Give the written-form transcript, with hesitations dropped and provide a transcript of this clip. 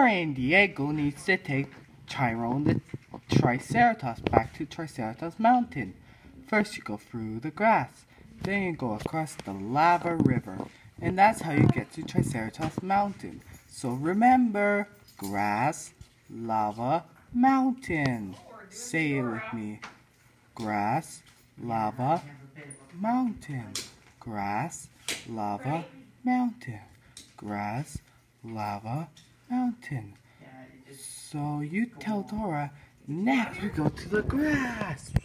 and Diego needs to take Tyrone the Triceratops back to Triceratops Mountain. First you go through the grass, then you go across the lava river, and that's how you get to Triceratops Mountain. So remember, grass, lava, mountain. Say it with me. Grass, lava, mountain. Grass, lava, mountain. Grass, lava, mountain. So you tell Dora, next we go to the grass.